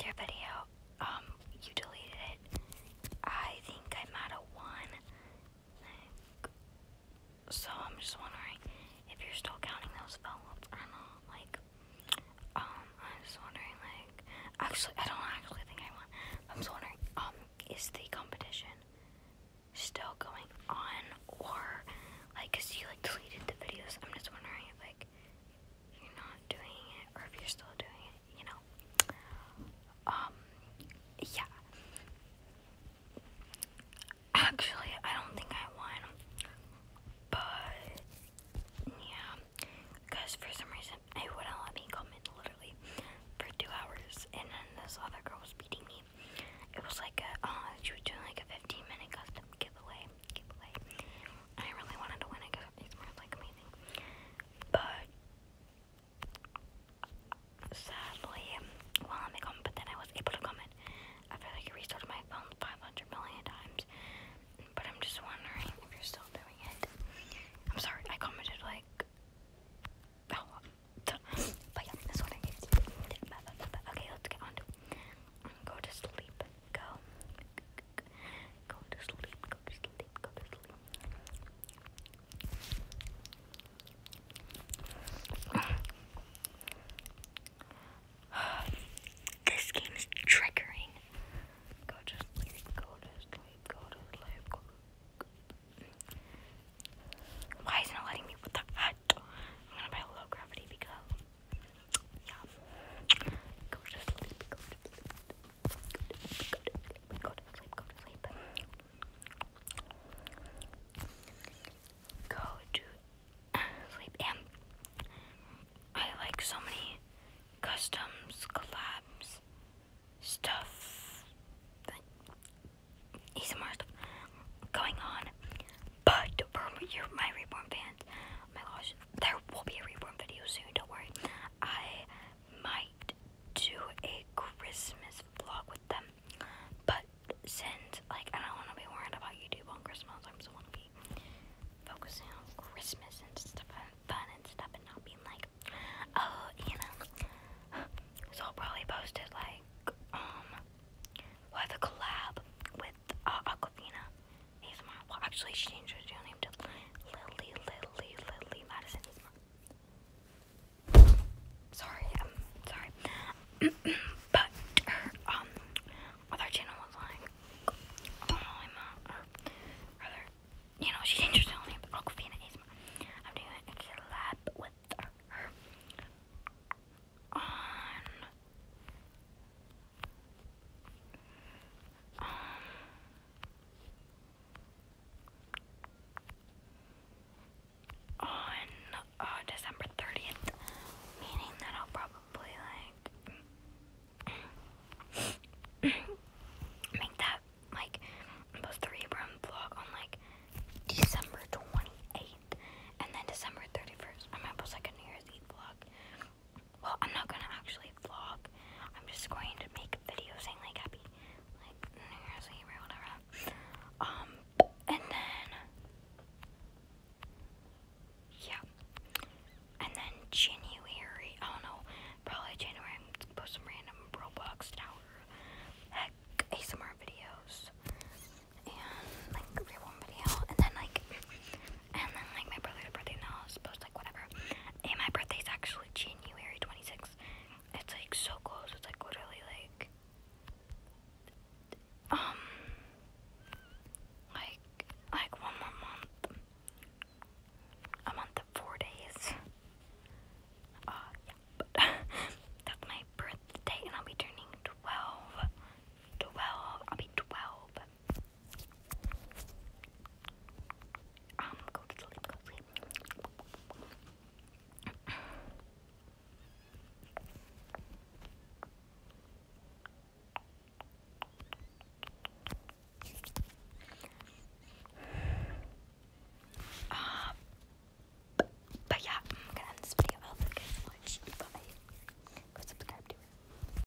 your video. You deleted it. I think I might have won. So I'm just wondering if you're still counting those follow-ups or not. Like, I'm just wondering, like, actually, I don't actually think I won. I'm just wondering, is the competition still going on, or, like, cause you, like, deleted the videos. I'm just wondering if, like, you're not doing it, or if you're still doing it, you know? Yeah. Actually, I don't think I won, but, yeah, because for some reason, it wouldn't let me comment, literally, for 2 hours, and then this other girl was beating me. It was like she was doing like a 15-minute custom giveaway. I really wanted to win it because it's more like amazing. But sadly, well, let me comment, but then I was able to comment after like I restarted my phone 500 million times. But I'm just wondering if you're still doing it. I'm sorry, I commented like a lot. But yeah, that's what I need to do. Okay, let's get on to go to sleep. Go to sleep. This game is triggering. Go to sleep. Why isn't it letting me? What the heck? I'm gonna buy a low gravity because, yeah. Go to sleep. Go to sleep. Go to sleep. And I like so many customs, collabs, stuff, ASMR stuff going on. But for my Reborn fans, oh my gosh, there will be a Reborn video soon, don't worry. I might do a Christmas vlog with them, but since, like, I don't want to be worried about YouTube on Christmas, I just want to be focusing on Christmas and stuff and fun and stuff, and not being like, oh, you know. So I'll probably post it like, we'll have a collab with Aquafina ASMR. Well, actually, she changed her real name to Lily Madison ASMR. Sorry, I'm sorry.